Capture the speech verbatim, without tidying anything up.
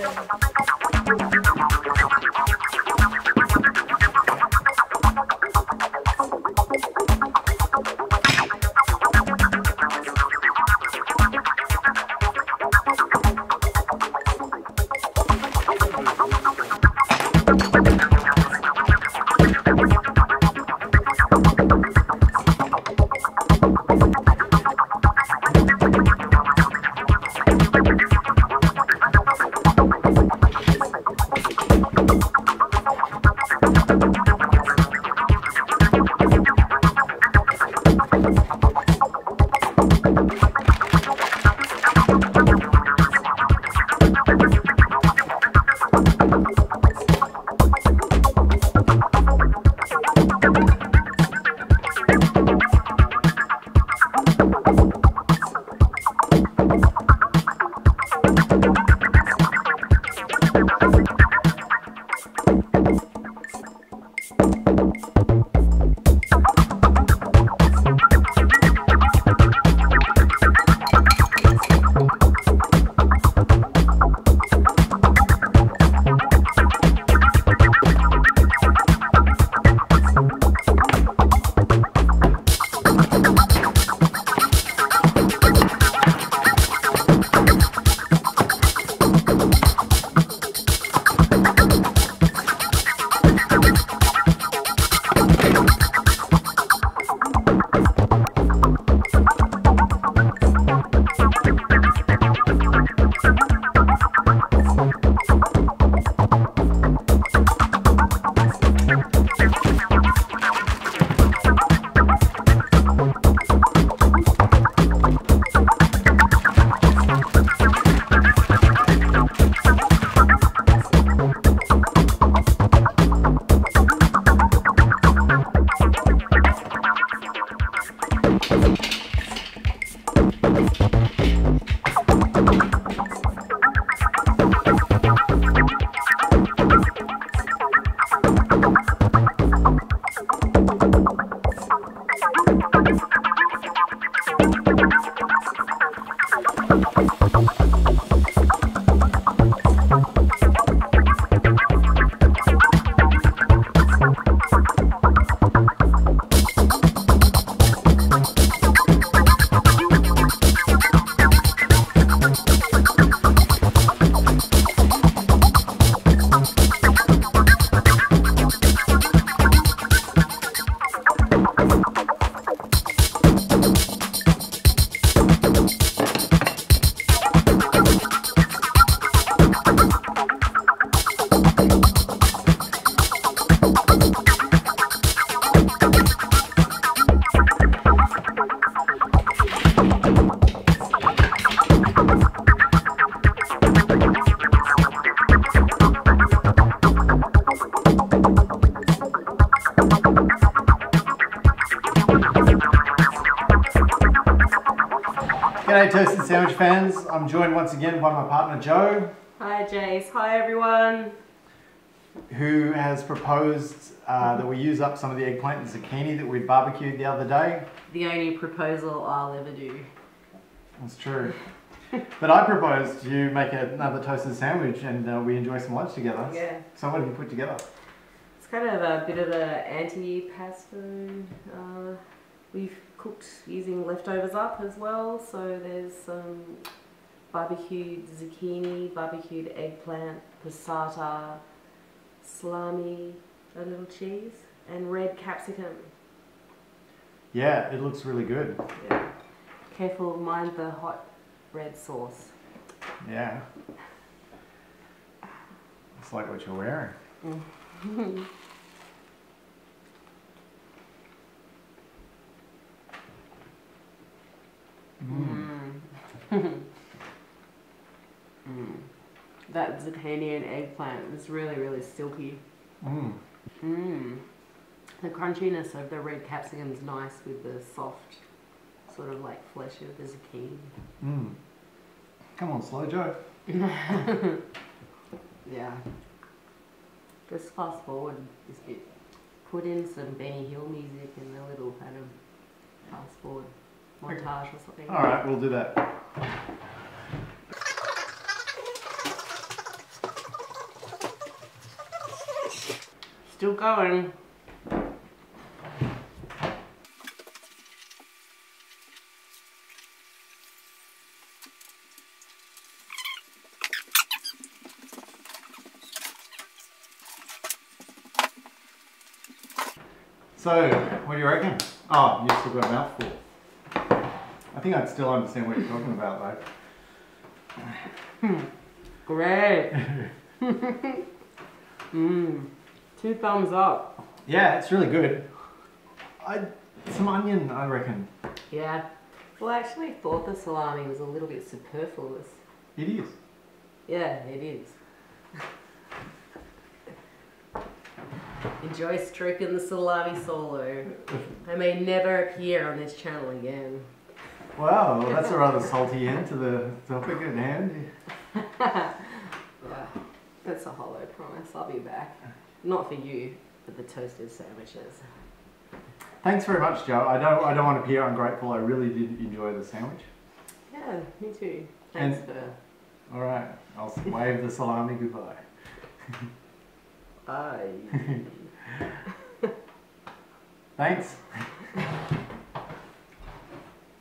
G'day Toast and Sandwich fans, I'm joined once again by my partner Joe. Hi Jace, hi everyone. Who has proposed uh, that we use up some of the eggplant and zucchini that we barbecued the other day. The only proposal I'll ever do. That's true. But I proposed you make another toasted sandwich and uh, we enjoy some lunch together. Yeah. So what have you put together? It's kind of a bit of an anti-pasto. Uh, we've cooked using leftovers up as well. So there's some barbecued zucchini, barbecued eggplant, passata, salami, a little cheese, and red capsicum. Yeah, it looks really good. Yeah. Careful, mind the hot red sauce. Yeah. It's like what you're wearing. Mm. Mm. Mm. Mm. That zucchini and eggplant is really, really silky. Mm. Mm. The crunchiness of the red capsicum is nice with the soft, sort of like flesh of the zucchini. Mm. Come on, Slow Joe. Yeah. Just fast forward this bit. Put in some Benny Hill music and a little kind of fast forward montage or something. Alright, we'll do that. Still going. So, what do you reckon? Oh, you still got a mouthful. I think I'd still understand what you're talking about though. Great. Mmm. Two thumbs up. Yeah, it's really good. I some onion, I reckon. Yeah. Well, I actually thought the salami was a little bit superfluous. It is. Yeah, it is. Enjoy stroking the salami solo. I may never appear on this channel again. Wow, that's a rather salty end to the topic at hand. Yeah, that's a hollow promise. I'll be back. Not for you, but the toasted sandwiches. Thanks very much, Joe. I don't I don't want to appear ungrateful. I really did enjoy the sandwich. Yeah, me too. Thanks And- for... All right, I'll wave the salami goodbye. Bye. Thanks.